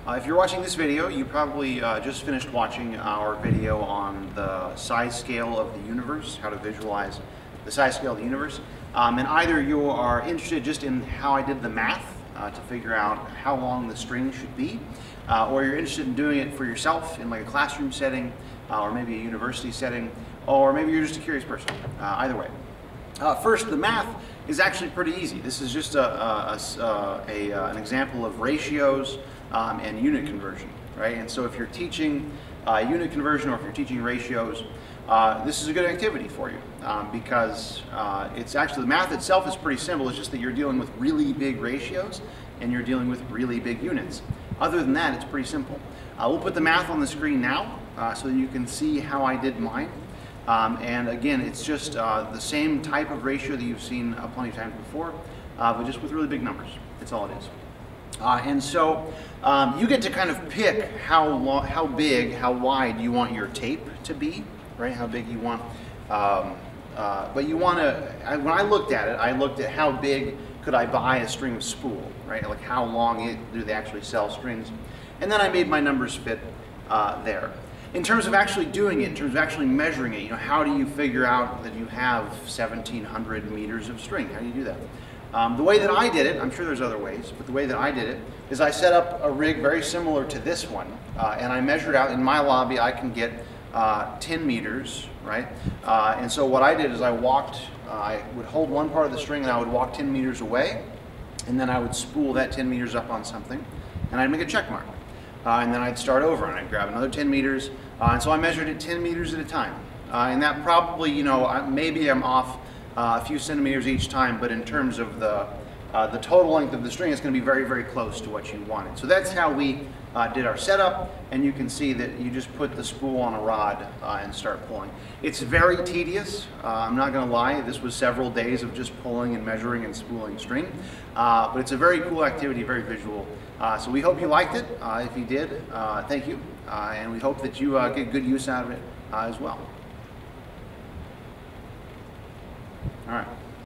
If you're watching this video, you probably just finished watching our video on the size scale of the universe, how to visualize the size scale of the universe. And either you are interested just in how I did the math to figure out how long the string should be, or you're interested in doing it for yourself in like a classroom setting, or maybe a university setting, or maybe you're just a curious person. Either way. First, the math is actually pretty easy. This is just an example of ratios and unit conversion, right? And so if you're teaching unit conversion or if you're teaching ratios, this is a good activity for you because it's actually, the math itself is pretty simple. It's just that you're dealing with really big ratios and you're dealing with really big units. Other than that, it's pretty simple. We'll put the math on the screen now so that you can see how I did mine. And again, it's just the same type of ratio that you've seen plenty of times before, but just with really big numbers. That's all it is. And so you get to kind of pick how big, how wide you want your tape to be, right? How big you want. But you want to, when I looked at it, I looked at how big could I buy a string of spool, right? Like how long do they actually sell strings? And then I made my numbers fit there. In terms of actually doing it, in terms of actually measuring it, you know, how do you figure out that you have 1,700 meters of string? How do you do that? The way that I did it, I'm sure there's other ways, but the way that I did it is I set up a rig very similar to this one, and I measured out in my lobby I can get 10 meters, right? And so what I did is I would hold one part of the string and I would walk 10 meters away, and then I would spool that 10 meters up on something, and I'd make a check mark. And then I'd start over and I'd grab another 10 meters. And so I measured it 10 meters at a time. And that probably, you know, maybe I'm off a few centimeters each time, but in terms of the total length of the string, it's going to be very, very close to what you wanted. So that's how we did our setup. And you can see that you just put the spool on a rod and start pulling. It's very tedious. I'm not going to lie. This was several days of just pulling and measuring and spooling string. But it's a very cool activity, very visual. So we hope you liked it. If you did, thank you. And we hope that you get good use out of it as well. All right.